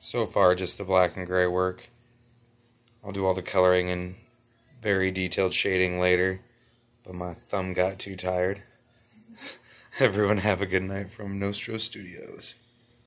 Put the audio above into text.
So far, just the black and gray work. I'll do all the coloring and very detailed shading later, but my thumb got too tired. Everyone have a good night from Nostro Studios.